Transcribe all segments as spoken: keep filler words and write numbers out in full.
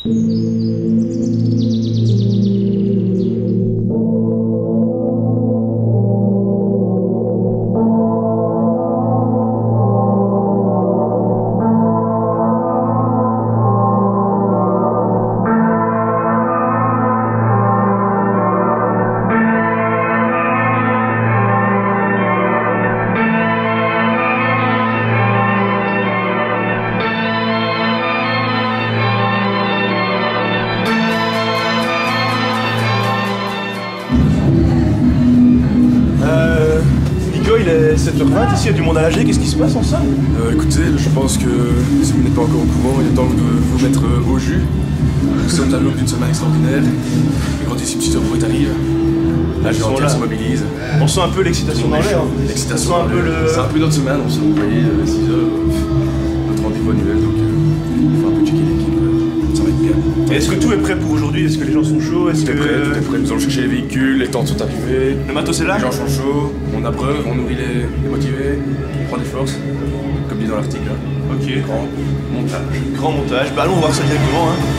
sept heures vingt, ici il y a du monde à nager, qu'est-ce qui se passe en salle? euh, Écoutez, je pense que si vous n'êtes pas encore au courant, il est temps de vous mettre euh, au jus. Nous sommes à l'aube d'une semaine extraordinaire. Les grandissime tuteur Brut arrive. La Ils vie sont entière là. se mobilise. On sent un peu l'excitation dans l'air. L'excitation. On sent un peu le... C'est un peu notre semaine, on se vous voyez, euh, six heures, euh, notre rendez-vous annuel, donc euh, il faut un peu checker l'équipe. Euh, ça va être bien. Est-ce que tout est prêt pour aujourd'hui? Est-ce que les gens sont chauds? Est-ce Tout est que... prêt, tout est prêt. Nous allons chercher les véhicules, les tentes sont arrivées. Le matos est là? Les gens sont chauds, on abreuve, on nourrit les, les motivés, on prend des forces, comme dit dans l'article. Hein. Ok. Grand montage. Grand montage. Bah allons voir ça directement. Hein.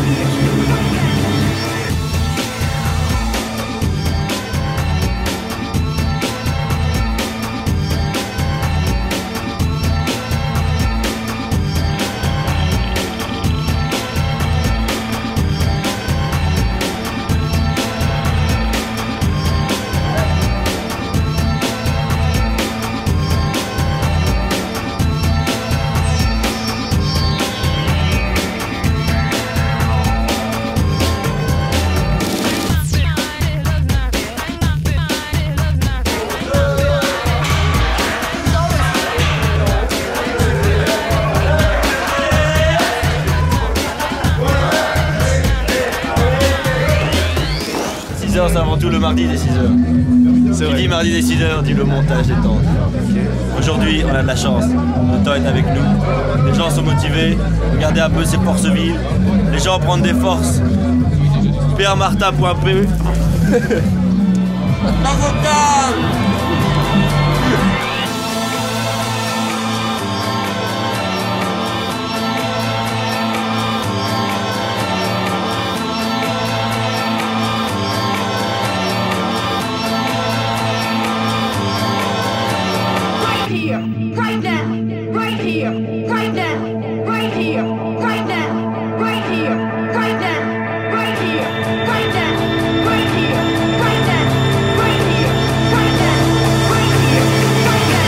six heures, c'est avant tout le mardi des six heures. Qui dit mardi des six heures dit le montage des temps. Aujourd'hui, on a de la chance. Le temps est avec nous. Les gens sont motivés. Regardez un peu ces forces vives. Les gens prennent des forces. pierre martin point p e Right now, right here, right now, right here, right now, right here, right now, right here, right now, right here, right now, right here, right now, right here, right now.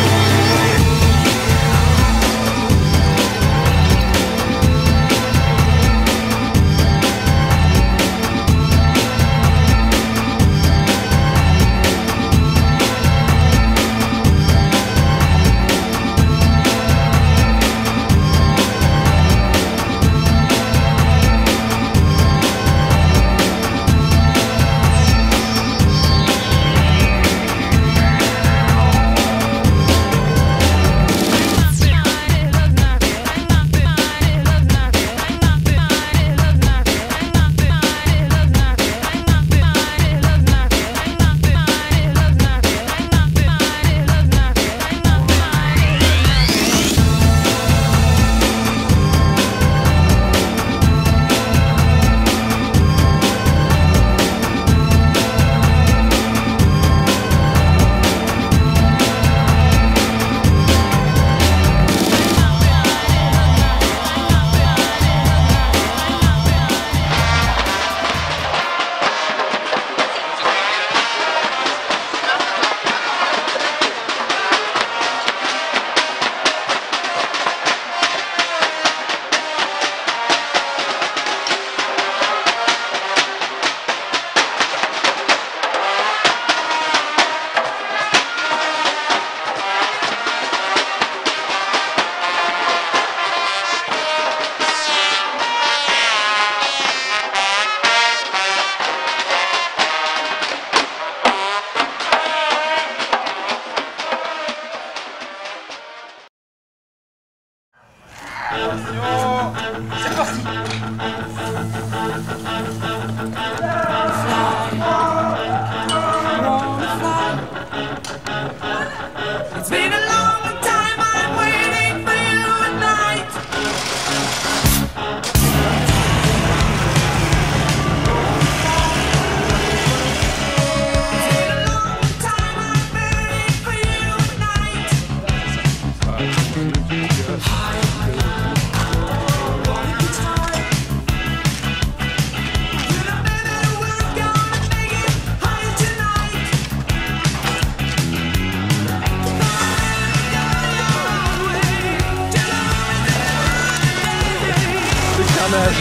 C'est parti. It's been a long time, I'm waiting for you at night.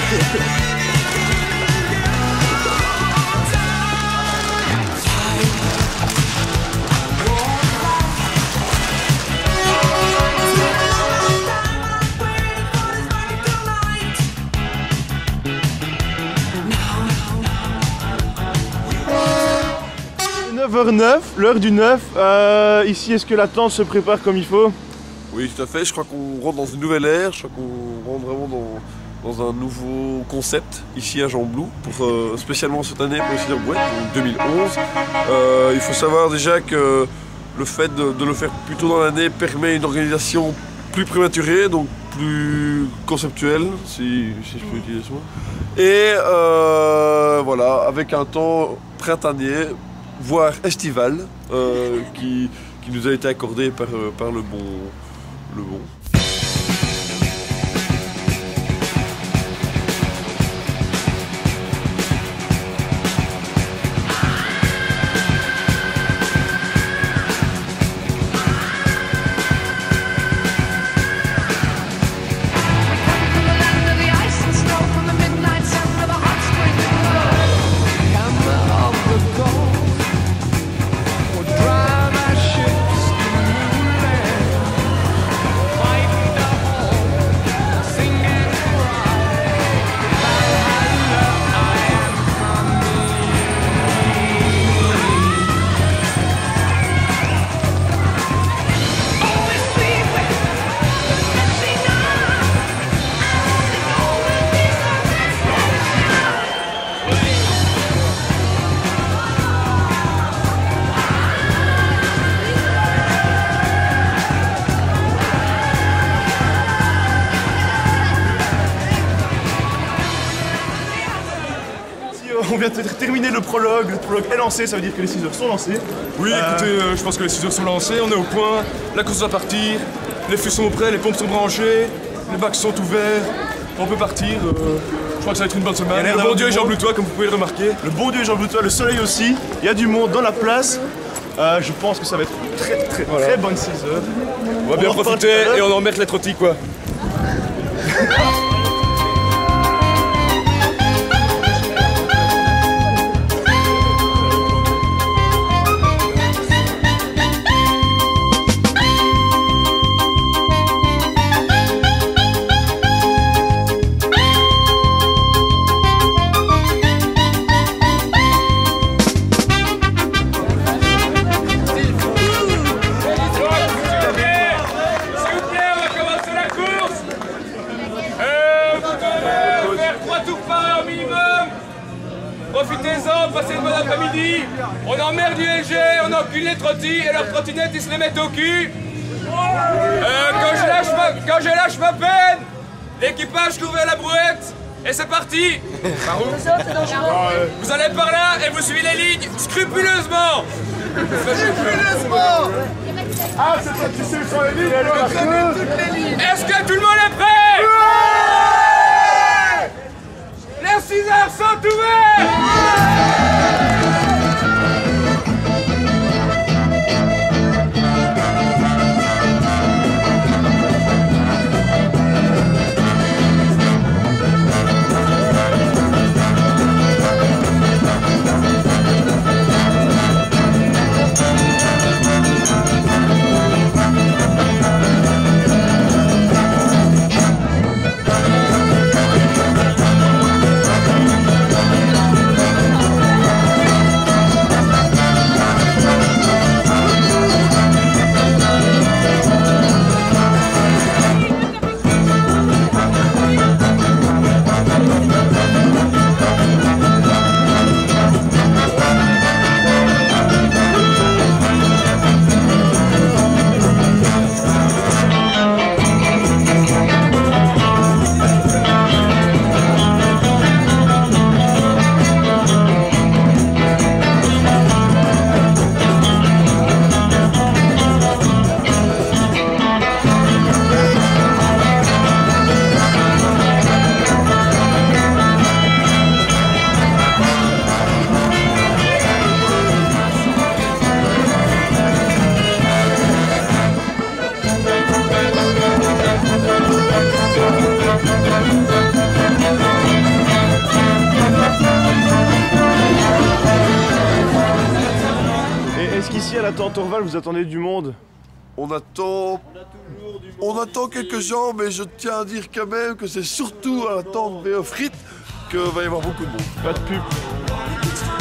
neuf heures neuf, l'heure du neuf. Euh, ici, est-ce que la tente se prépare comme il faut? Oui, tout à fait. Je crois qu'on rentre dans une nouvelle ère. Je crois qu'on rentre vraiment dans, dans un nouveau concept ici à Gembloux, pour, euh, spécialement cette année pour le Cider Brouette, donc deux mille onze. Euh, il faut savoir déjà que le fait de, de le faire plus tôt dans l'année permet une organisation plus prématurée, donc plus conceptuelle, si, si je peux utiliser ce mot. Et euh, voilà, avec un temps printanier, voire estival, euh, qui, qui nous a été accordé par, par le bon. Le bon. On vient de terminer le prologue, le prologue est lancé, ça veut dire que les six heures sont lancés. Oui, Euh, écoutez, euh, je pense que les six heures sont lancées, on est au point, la course va partir, les feux sont prêts, les pompes sont branchées, les bacs sont ouverts, on peut partir. euh, je crois que ça va être une bonne Il y a semaine. l'air Le bon d'avoir Dieu du est Jean monde. Bloutois, comme vous pouvez le remarquer. Le bon Dieu Jean Bloutois, le soleil aussi, il y a du monde dans la place. Euh, je pense que ça va être une très très Voilà. très bonne six heures. On va bien en reparle profiter tout à l'heure. et on emmerde les trottis, quoi. Profitez-en, passez une bonne après-midi. On emmerde du L G, on encule les trottis et leurs trottinettes ils se les mettent au cul. Euh, quand, je lâche ma, quand je lâche ma peine, l'équipage court vers la brouette et c'est parti. Par où ? Vous allez par là et vous suivez les lignes scrupuleusement. Scrupuleusement. Ah, c'est toi qui sais sur les lignes. Est-ce que tout le monde est prêt? Les six heures sont ouvertes. attend Torval? Vous attendez du monde? On attend... On attend quelques gens, mais je tiens à dire quand même que c'est surtout à l'attente des frites que va y avoir beaucoup de monde. Pas de pub.